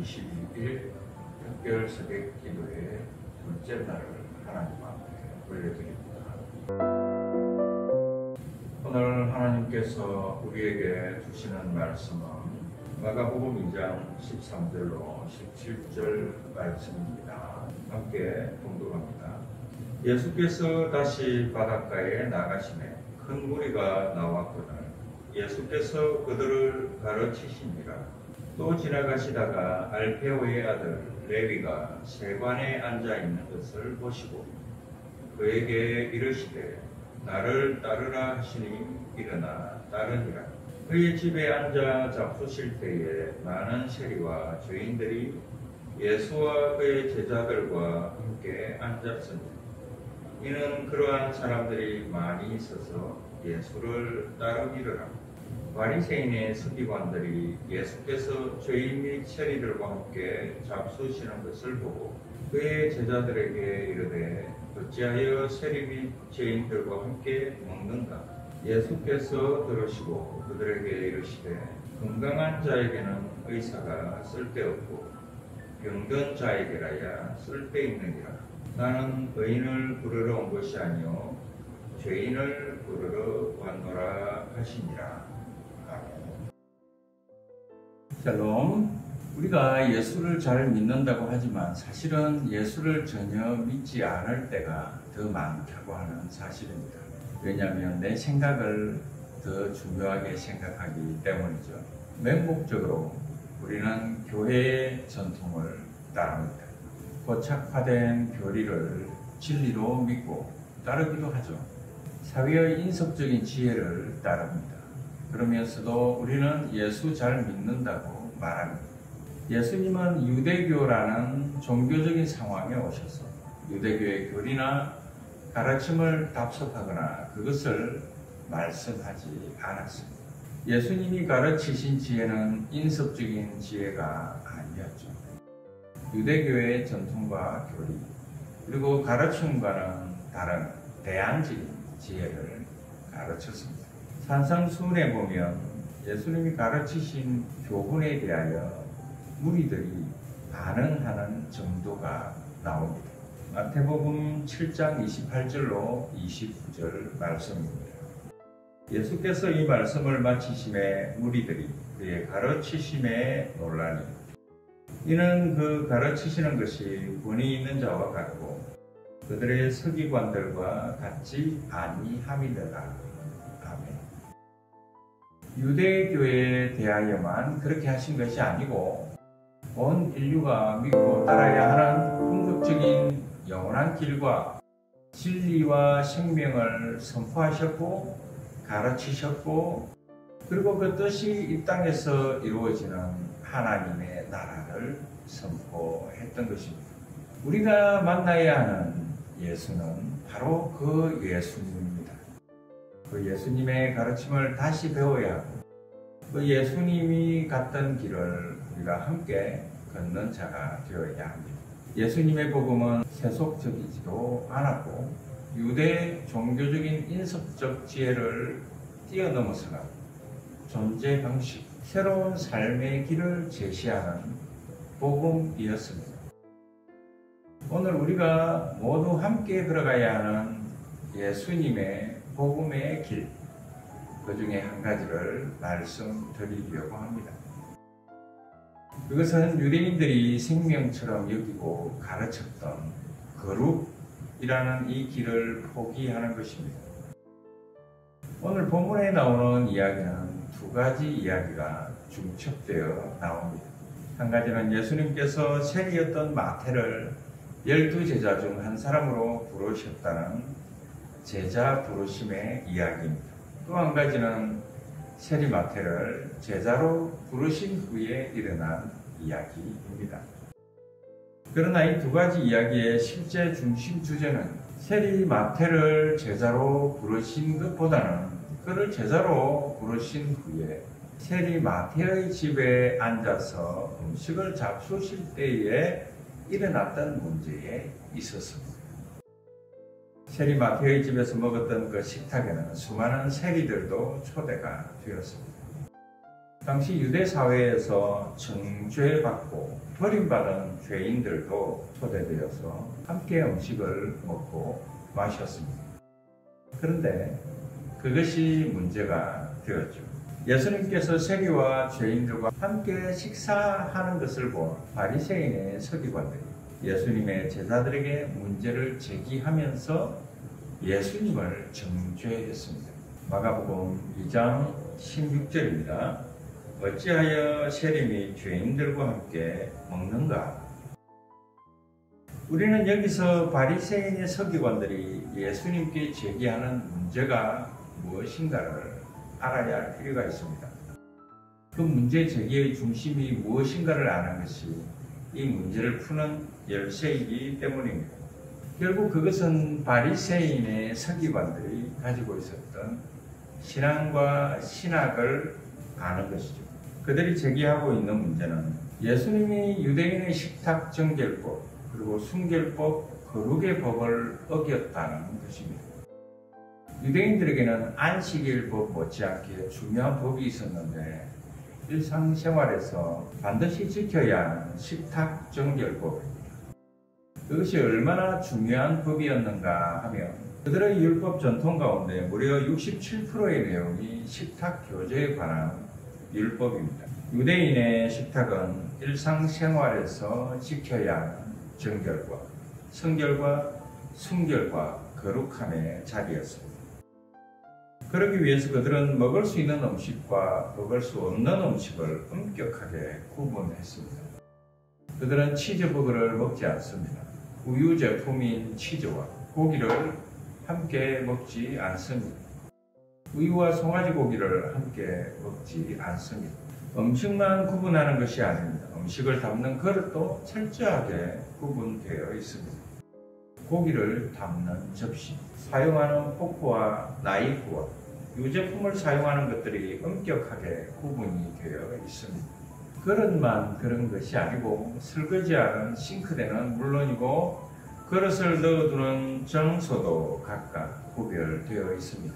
22일 특별 새벽 기도의 둘째 날을 하나님 앞에 올려드립니다. 오늘 하나님께서 우리에게 주시는 말씀은 마가복음 2장 13절로 17절 말씀입니다. 함께 봉독합니다. 예수께서 다시 바닷가에 나가시매 큰 무리가 나왔거늘 예수께서 그들을 가르치시니라. 또 지나가시다가 알페오의 아들 레위가 세관에 앉아 있는 것을 보시고 그에게 이르시되 나를 따르라 하시니 일어나 따르니라. 그의 집에 앉아 잡수실 때에 많은 세리와 죄인들이 예수와 그의 제자들과 함께 앉았으니 이는 그러한 사람들이 많이 있어서 예수를 따르기를 합니다. 바리새인의 서기관들이 예수께서 죄인 및 세리들과 함께 잡수시는 것을 보고 그의 제자들에게 이르되 어찌하여 세리 및 죄인들과 함께 먹는가? 예수께서 들으시고 그들에게 이르시되 건강한 자에게는 의사가 쓸데없고 병든 자에게라야 쓸데있느니라. 나는 의인을 부르러 온 것이 아니요 죄인을 부르러 왔노라 하시니라. 샬롬. 우리가 예수를 잘 믿는다고 하지만 사실은 예수를 전혀 믿지 않을 때가 더 많다고 하는 사실입니다. 왜냐하면 내 생각을 더 중요하게 생각하기 때문이죠. 맹목적으로 우리는 교회의 전통을 따릅니다. 고착화된 교리를 진리로 믿고 따르기도 하죠. 사회의 인석적인 지혜를 따릅니다. 그러면서도 우리는 예수 잘 믿는다고 말합니다. 예수님은 유대교라는 종교적인 상황에 오셔서 유대교의 교리나 가르침을 답습하거나 그것을 말씀하지 않았습니다. 예수님이 가르치신 지혜는 인석적인 지혜가 아니었죠. 유대교의 전통과 교리 그리고 가르침과는 다른 대안적인 지혜를 가르쳤습니다. 산상수훈에 보면 예수님이 가르치신 교훈에 대하여 무리들이 반응하는 정도가 나옵니다. 마태복음 7장 28절로 29절 말씀입니다. 예수께서 이 말씀을 마치심에 무리들이 그의 가르치심에 놀라니 이는 그 가르치시는 것이 권위 있는 자와 같고 그들의 서기관들과 같지 아니함이더라. 아멘. 유대교에 대하여만 그렇게 하신 것이 아니고 온 인류가 믿고 따라야 하는 궁극적인 영원한 길과 진리와 생명을 선포하셨고 가르치셨고 그리고 그 뜻이 이 땅에서 이루어지는 하나님의 나라를 선포했던 것입니다. 우리가 만나야 하는 예수는 바로 그 예수님입니다. 그 예수님의 가르침을 다시 배워야 하고 그 예수님이 갔던 길을 우리가 함께 걷는 자가 되어야 합니다. 예수님의 복음은 세속적이지도 않았고 유대 종교적인 인석적 지혜를 뛰어넘어서는 존재 방식, 새로운 삶의 길을 제시하는 복음이었습니다. 오늘 우리가 모두 함께 걸어가야 하는 예수님의 복음의 길, 그 중에 한 가지를 말씀드리려고 합니다. 그것은 유대인들이 생명처럼 여기고 가르쳤던 거룩이라는 이 길을 포기하는 것입니다. 오늘 본문에 나오는 이야기는 두 가지 이야기가 중첩되어 나옵니다. 한 가지는 예수님께서 세리였던 마태를 12제자 중 한 사람으로 부르셨다는 제자 부르심의 이야기입니다. 또 한 가지는 세리 마태를 제자로 부르신 후에 일어난 이야기입니다. 그러나 이 두 가지 이야기의 실제 중심 주제는 세리 마태를 제자로 부르신 것보다는 그를 제자로 부르신 후에 세리 마태의 집에 앉아서 음식을 잡수실 때에 일어났던 문제에 있었습니다. 세리 마태의 집에서 먹었던 그 식탁에는 수많은 세리들도 초대가 되었습니다. 당시 유대 사회에서 정죄받고 버림받은 죄인들도 초대되어서 함께 음식을 먹고 마셨습니다. 그런데 그것이 문제가 되었죠. 예수님께서 세리와 죄인들과 함께 식사하는 것을 본 바리새인의 서기관들이 예수님의 제자들에게 문제를 제기하면서 예수님을 정죄했습니다. 마가복음 2장 16절입니다. 어찌하여 세리 죄인들과 함께 먹는가? 우리는 여기서 바리새인의 서기관들이 예수님께 제기하는 문제가 무엇인가를 알아야 할 필요가 있습니다. 그 문제 제기의 중심이 무엇인가를 아는 것이 이 문제를 푸는 열쇠이기 때문입니다. 결국 그것은 바리새인의 서기관들이 가지고 있었던 신앙과 신학을 아는 것이죠. 그들이 제기하고 있는 문제는 예수님이 유대인의 식탁 정결법 그리고 순결법, 거룩의 법을 어겼다는 것입니다. 유대인들에게는 안식일법 못지않게 중요한 법이 있었는데 일상생활에서 반드시 지켜야 하는 식탁 정결법입니다. 그것이 얼마나 중요한 법이었는가 하면 그들의 율법 전통 가운데 무려 67%의 내용이 식탁 교제에 관한 율법입니다. 유대인의 식탁은 일상생활에서 지켜야 하는 정결과 성결과 순결과 거룩함의 자리였습니다. 그러기 위해서 그들은 먹을 수 있는 음식과 먹을 수 없는 음식을 엄격하게 구분했습니다. 그들은 치즈버거를 먹지 않습니다. 우유 제품인 치즈와 고기를 함께 먹지 않습니다. 우유와 송아지 고기를 함께 먹지 않습니다. 음식만 구분하는 것이 아닙니다. 음식을 담는 그릇도 철저하게 구분되어 있습니다. 고기를 담는 접시, 사용하는 포크와 나이프와 유제품을 사용하는 것들이 엄격하게 구분이 되어 있습니다. 그릇만 그런 것이 아니고 설거지하는 싱크대는 물론이고 그릇을 넣어두는 정소도 각각 구별되어 있습니다.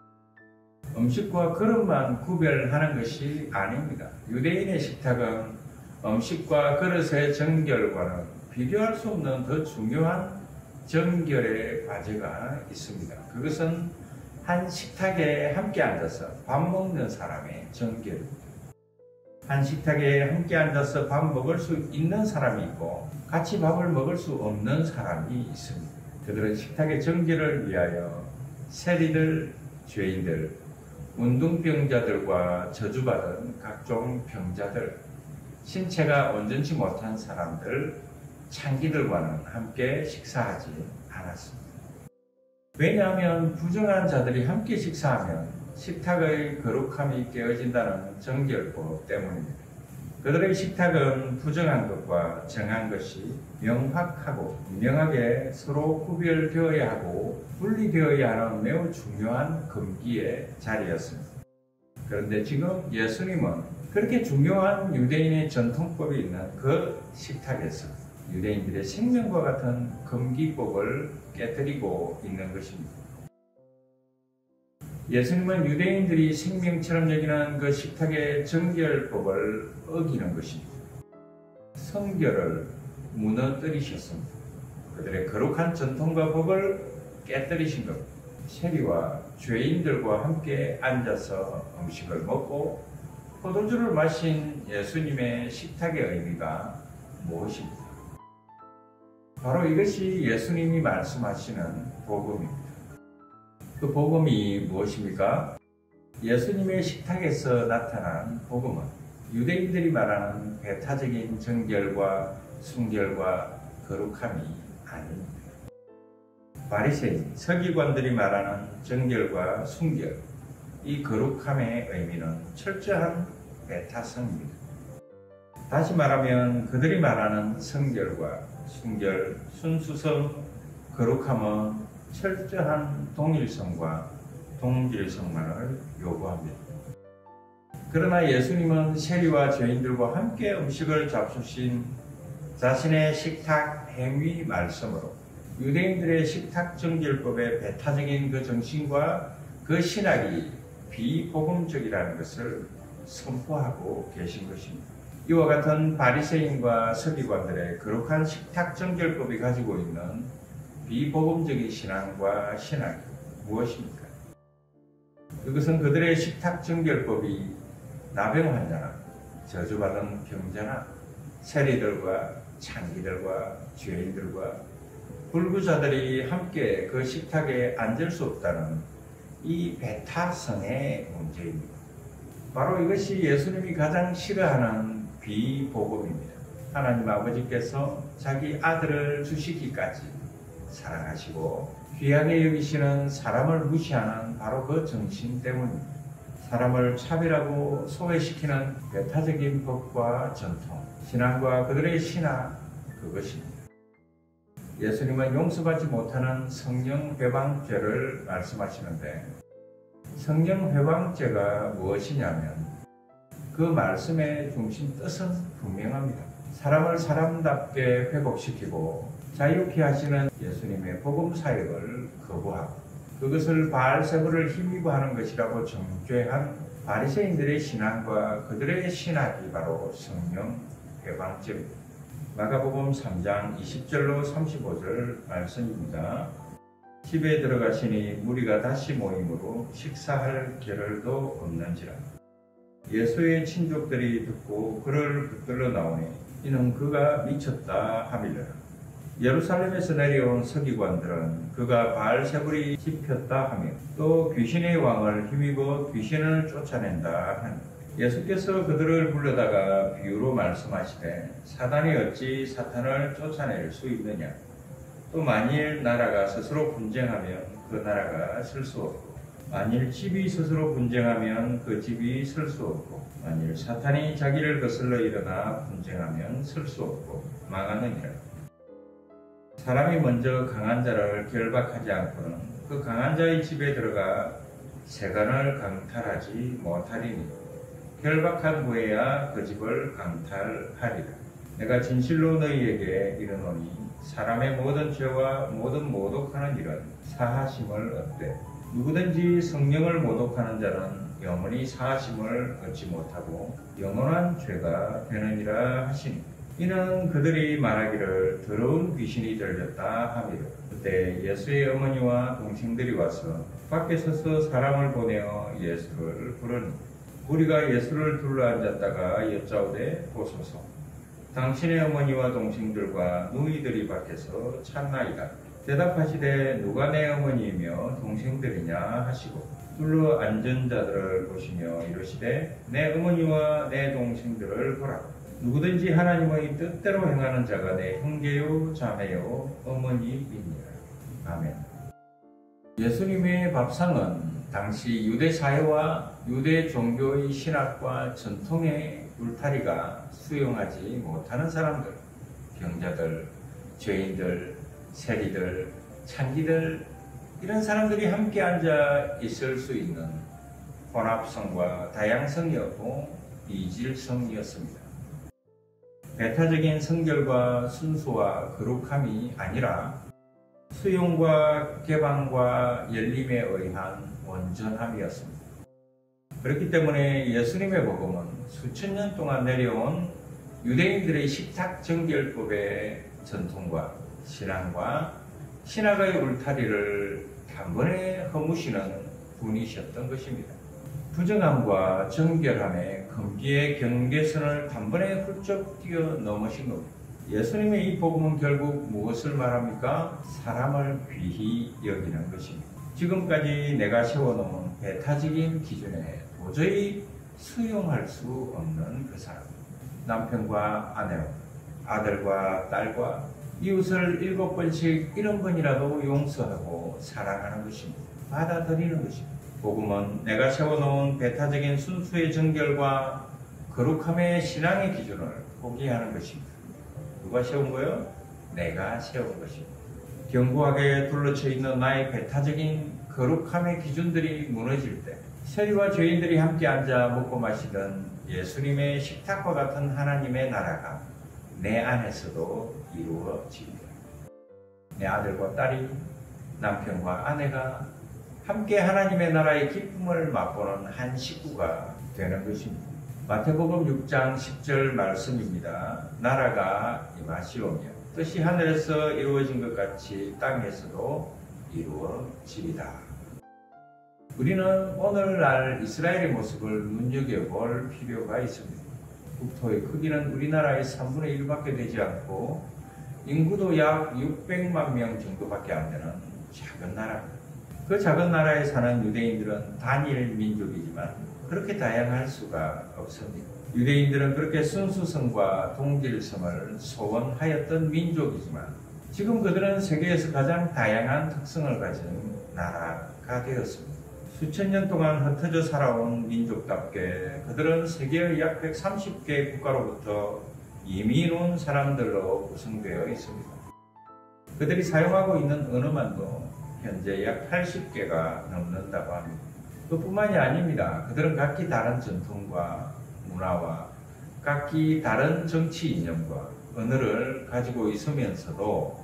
음식과 그릇만 구별하는 것이 아닙니다. 유대인의 식탁은 음식과 그릇의 정결과는 비교할 수 없는 더 중요한 정결의 과제가 있습니다. 그것은 한 식탁에 함께 앉아서 밥 먹는 사람의 정결입니다. 한 식탁에 함께 앉아서 밥 먹을 수 있는 사람이 있고 같이 밥을 먹을 수 없는 사람이 있습니다. 그들은 식탁의 정결을 위하여 세리들, 죄인들, 운동병자들과 저주받은 각종 병자들, 신체가 온전치 못한 사람들, 창기들과는 함께 식사하지 않았습니다. 왜냐하면 부정한 자들이 함께 식사하면 식탁의 거룩함이 깨어진다는 정결법 때문입니다. 그들의 식탁은 부정한 것과 정한 것이 명확하고 분명하게 서로 구별되어야 하고 분리되어야 하는 매우 중요한 금기의 자리였습니다. 그런데 지금 예수님은 그렇게 중요한 유대인의 전통법이 있는 그 식탁에서 유대인들의 생명과 같은 금기법을 깨뜨리고 있는 것입니다. 예수님은 유대인들이 생명처럼 여기는 그 식탁의 정결법을 어기는 것입니다. 성결을 무너뜨리셨습니다. 그들의 거룩한 전통과 법을 깨뜨리신 겁니다. 세리와 죄인들과 함께 앉아서 음식을 먹고 포도주를 마신 예수님의 식탁의 의미가 무엇입니까? 바로 이것이 예수님이 말씀하시는 복음입니다. 그 복음이 무엇입니까? 예수님의 식탁에서 나타난 복음은 유대인들이 말하는 배타적인 정결과 순결과 거룩함이 아닙니다. 바리새인, 서기관들이 말하는 정결과 순결, 이 거룩함의 의미는 철저한 배타성입니다. 다시 말하면 그들이 말하는 성결과 순결, 순수성, 거룩함은 철저한 동일성과 동질성만을 요구합니다. 그러나 예수님은 세리와 죄인들과 함께 음식을 잡수신 자신의 식탁 행위 말씀으로 유대인들의 식탁 정결법의 배타적인 그 정신과 그 신학이 비복음적이라는 것을 선포하고 계신 것입니다. 이와 같은 바리새인과 서기관들의 거룩한 식탁 정결법이 가지고 있는 비복음적인 신앙과 신학이 무엇입니까? 그것은 그들의 식탁 정결법이 나병 환자나 저주받은 병자나 세리들과 창기들과 죄인들과 불구자들이 함께 그 식탁에 앉을 수 없다는 이 배타성의 문제입니다. 바로 이것이 예수님이 가장 싫어하는 비복음입니다. 하나님 아버지께서 자기 아들을 주시기까지 사랑하시고 귀하게 여기시는 사람을 무시하는 바로 그 정신 때문입니다. 사람을 차별하고 소외시키는 배타적인 법과 전통, 신앙과 그들의 신학, 그것입니다. 예수님은 용서받지 못하는 성령 회방죄를 말씀하시는데, 성령 회방죄가 무엇이냐면 그 말씀의 중심 뜻은 분명합니다. 사람을 사람답게 회복시키고 자유케 하시는 예수님의 복음 사역을 거부하고 그것을 바알세불을 힘입어 하는 것이라고 정죄한 바리새인들의 신앙과 그들의 신학이 바로 성령 회방죄입니다. 마가복음 3장 20절로 35절 말씀입니다. 집에 들어가시니 무리가 다시 모임으로 식사할 겨를도 없는지라. 예수의 친족들이 듣고 그를 붙들러 나오니 이는 그가 미쳤다 하밀러라. 예루살렘에서 내려온 서기관들은 그가 바알세불이 짚혔다 하며 또 귀신의 왕을 힘입어 귀신을 쫓아낸다 하니 예수께서 그들을 불러다가 비유로 말씀하시되 사단이 어찌 사탄을 쫓아낼 수 있느냐. 또 만일 나라가 스스로 분쟁하면 그 나라가 설 수 없고 만일 집이 스스로 분쟁하면 그 집이 설 수 없고 만일 사탄이 자기를 거슬러 일어나 분쟁하면 설 수 없고 망하느니라. 사람이 먼저 강한 자를 결박하지 않고는 그 강한 자의 집에 들어가 세간을 강탈하지 못하리니 결박한 후에야 그 집을 강탈하리라. 내가 진실로 너희에게 이르노니 사람의 모든 죄와 모든 모독하는 일은 사하심을 얻되 누구든지 성령을 모독하는 자는 영원히 사하심을 얻지 못하고 영원한 죄가 되느니라 하시니 이는 그들이 말하기를 더러운 귀신이 들렸다 하미로. 그때 예수의 어머니와 동생들이 와서 밖에 서서 사람을 보내어 예수를 부르니 우리가 예수를 둘러앉았다가 여짜오되 보소서 당신의 어머니와 동생들과 누이들이 밖에서 찾나이다. 대답하시되 누가 내 어머니이며 동생들이냐 하시고 둘러 앉은 자들을 보시며 이르시되 내 어머니와 내 동생들을 보라. 누구든지 하나님의 뜻대로 행하는 자가 내 형제요 자매요 어머니이니라. 아멘. 예수님의 밥상은 당시 유대 사회와 유대 종교의 신학과 전통의 울타리가 수용하지 못하는 사람들, 병자들, 죄인들, 세리들, 창기들 이런 사람들이 함께 앉아 있을 수 있는 혼합성과 다양성이었고 이질성이었습니다. 배타적인 성결과 순수와 거룩함이 아니라 수용과 개방과 열림에 의한 온전함이었습니다. 그렇기 때문에 예수님의 복음은 수천 년 동안 내려온 유대인들의 식탁 정결법의 전통과 신앙과 신학의 울타리를 단번에 허무시는 분이셨던 것입니다. 부정함과 정결함의 금기의 경계선을 단번에 훌쩍 뛰어넘으신 겁니다. 예수님의 이 복음은 결국 무엇을 말합니까? 사람을 귀히 여기는 것입니다. 지금까지 내가 세워놓은 배타적인 기준에 도저히 수용할 수 없는 그 사람, 남편과 아내와 아들과 딸과 이웃을 7번씩 70번이라도 용서하고 사랑하는 것입니다. 받아들이는 것입니다. 복음은 내가 세워놓은 배타적인 순수의 정결과 거룩함의 신앙의 기준을 포기하는 것입니다. 누가 세운 거요? 내가 세운 것입니다. 견고하게 둘러쳐 있는 나의 배타적인 거룩함의 기준들이 무너질 때 세리와 죄인들이 함께 앉아 먹고 마시던 예수님의 식탁과 같은 하나님의 나라가 내 안에서도 이루어집니다. 내 아들과 딸이, 남편과 아내가 함께 하나님의 나라의 기쁨을 맛보는 한 식구가 되는 것입니다. 마태복음 6장 10절 말씀입니다. 나라가 임하시오며 뜻이 하늘에서 이루어진 것 같이 땅에서도 이루어지리다. 우리는 오늘날 이스라엘의 모습을 눈여겨볼 필요가 있습니다. 국토의 크기는 우리나라의 3분의 1밖에 되지 않고 인구도 약 600만 명 정도밖에 안 되는 작은 나라입니다. 그 작은 나라에 사는 유대인들은 단일 민족이지만 그렇게 다양할 수가 없습니다. 유대인들은 그렇게 순수성과 동질성을 소원하였던 민족이지만 지금 그들은 세계에서 가장 다양한 특성을 가진 나라가 되었습니다. 수천 년 동안 흩어져 살아온 민족답게 그들은 세계의 약 130개 국가로부터 이민 온 사람들로 구성되어 있습니다. 그들이 사용하고 있는 언어만도 현재 약 80개가 넘는다고 합니다. 그뿐만이 아닙니다. 그들은 각기 다른 전통과 문화와 각기 다른 정치 이념과 언어를 가지고 있으면서도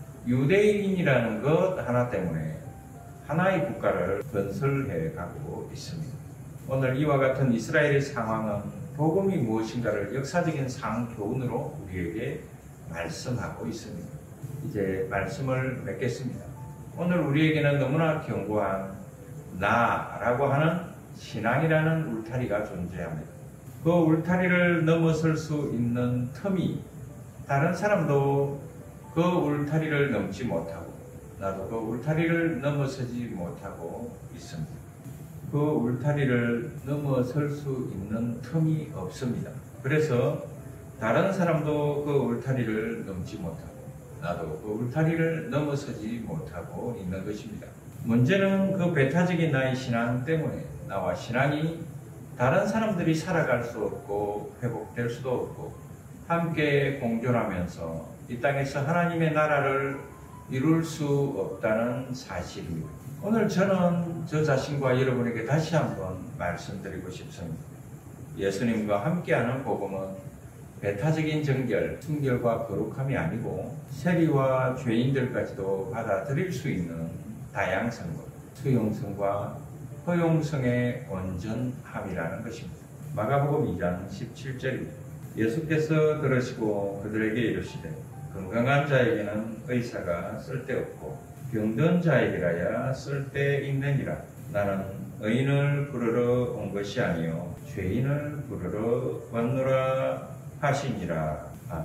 유대인이라는 것 하나 때문에 하나의 국가를 건설해 가고 있습니다. 오늘 이와 같은 이스라엘의 상황은 복음이 무엇인가를 역사적인 상교훈으로 우리에게 말씀하고 있습니다. 이제 말씀을 맺겠습니다. 오늘 우리에게는 너무나 견고한 나라고 하는 신앙이라는 울타리가 존재합니다. 그 울타리를 넘어설 수 있는 틈이 다른 사람도 그 울타리를 넘지 못하고 나도 그 울타리를 넘어서지 못하고 있습니다. 그 울타리를 넘어설 수 있는 틈이 없습니다. 그래서 다른 사람도 그 울타리를 넘지 못하고 나도 그 울타리를 넘어서지 못하고 있는 것입니다. 문제는 그 배타적인 나의 신앙 때문에 나와 신앙이 다른 사람들이 살아갈 수 없고 회복될 수도 없고 함께 공존하면서 이 땅에서 하나님의 나라를 이룰 수 없다는 사실입니다. 오늘 저는 저 자신과 여러분에게 다시 한번 말씀드리고 싶습니다. 예수님과 함께하는 복음은 배타적인 정결, 순결과 거룩함이 아니고 세리와 죄인들까지도 받아들일 수 있는 다양성과 수용성과 허용성의 온전함이라는 것입니다. 마가복음 2장 17절입니다. 예수께서 들으시고 그들에게 이르시되 건강한 자에게는 의사가 쓸데없고 병든 자에게라야 쓸데있느니라. 나는 의인을 부르러 온 것이 아니요 죄인을 부르러 왔노라 하시니라. 아멘.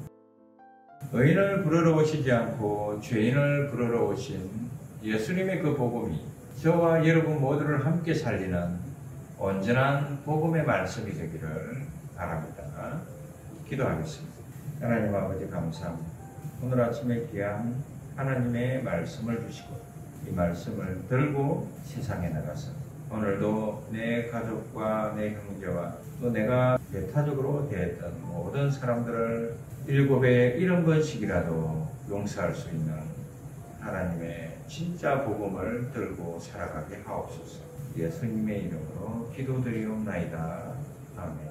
의인을 부르러 오시지 않고 죄인을 부르러 오신 예수님의 그 복음이 저와 여러분 모두를 함께 살리는 온전한 복음의 말씀이 되기를 바랍니다. 기도하겠습니다. 하나님 아버지 감사합니다. 오늘 아침에 귀한 하나님의 말씀을 주시고 이 말씀을 들고 세상에 나가서 오늘도 내 가족과 내 형제와 또 내가 배타적으로 대했던 모든 사람들을 7에 70번씩이라도 용서할 수 있는 하나님의 진짜 복음을 들고 살아가게 하옵소서. 예수님의 이름으로 기도드리옵나이다. 아멘.